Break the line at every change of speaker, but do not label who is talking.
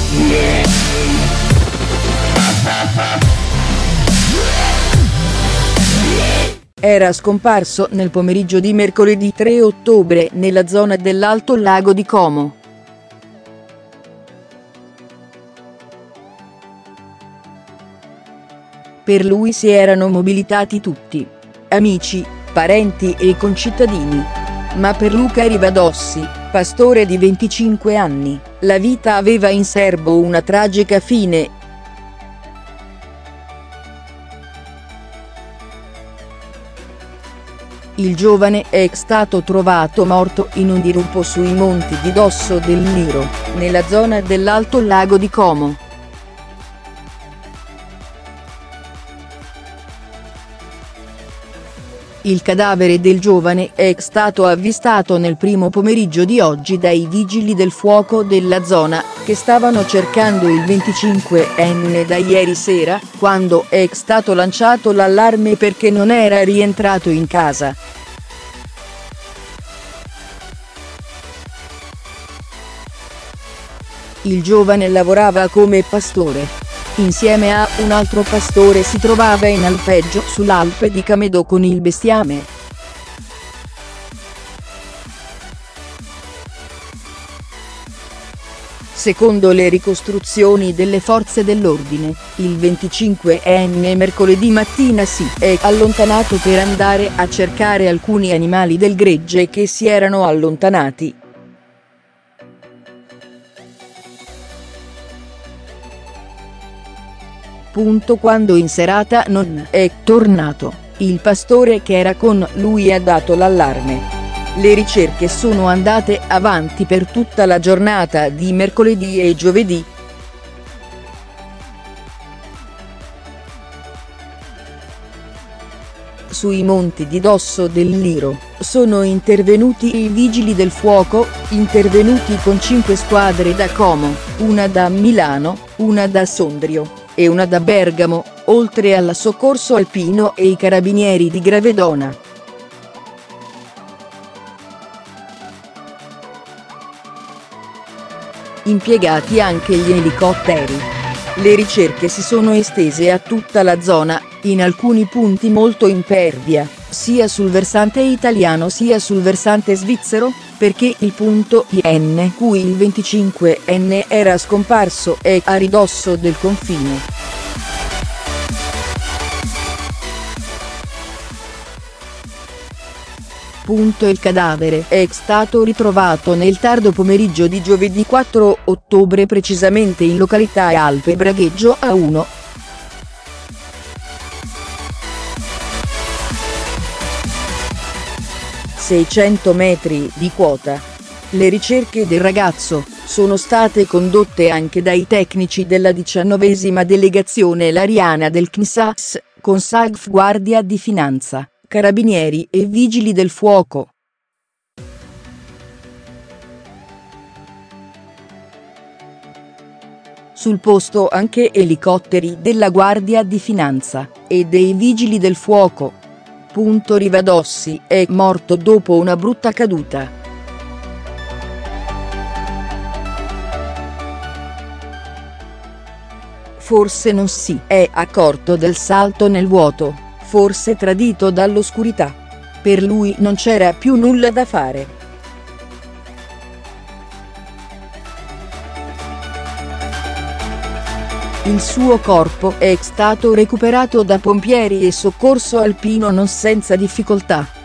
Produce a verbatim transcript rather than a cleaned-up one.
Era scomparso nel pomeriggio di mercoledì tre ottobre nella zona dell'Alto Lago di Como. Per lui si erano mobilitati tutti. Amici, parenti e concittadini. Ma per Luca Rivadossi, pastore di venticinque anni, la vita aveva in serbo una tragica fine. Il giovane è stato trovato morto in un dirupo sui monti di Dosso del Liro, nella zona dell'Alto Lago di Como. Il cadavere del giovane è stato avvistato nel primo pomeriggio di oggi dai vigili del fuoco della zona, che stavano cercando il venticinquenne da ieri sera, quando è stato lanciato l'allarme perché non era rientrato in casa. Il giovane lavorava come pastore. Insieme a un altro pastore si trovava in alpeggio sull'Alpe di Camedo con il bestiame. Secondo le ricostruzioni delle forze dell'ordine, il venticinquenne mercoledì mattina si è allontanato per andare a cercare alcuni animali del gregge che si erano allontanati. Punto quando in serata non è tornato, il pastore che era con lui ha dato l'allarme. Le ricerche sono andate avanti per tutta la giornata di mercoledì e giovedì. Sui monti di Dosso del Liro, sono intervenuti i vigili del fuoco, intervenuti con cinque squadre da Como, una da Milano, una da Sondrio e una da Bergamo, oltre al soccorso alpino e i carabinieri di Gravedona. Impiegati anche gli elicotteri. Le ricerche si sono estese a tutta la zona, in alcuni punti molto impervia, sia sul versante italiano sia sul versante svizzero, perché il punto in cui il venticinquenne era scomparso è a ridosso del confine. Punto il cadavere è stato ritrovato nel tardo pomeriggio di giovedì quattro ottobre, precisamente in località Alpe Bragheggio A uno. seicento metri di quota. Le ricerche del ragazzo sono state condotte anche dai tecnici della diciannovesima delegazione lariana del C N S A S, con S A G F, Guardia di Finanza, Carabinieri e Vigili del Fuoco. Sul posto anche elicotteri della Guardia di Finanza e dei Vigili del Fuoco. Punto Rivadossi è morto dopo una brutta caduta. Forse non si è accorto del salto nel vuoto, forse tradito dall'oscurità. Per lui non c'era più nulla da fare. Il suo corpo è stato recuperato da pompieri e soccorso alpino non senza difficoltà.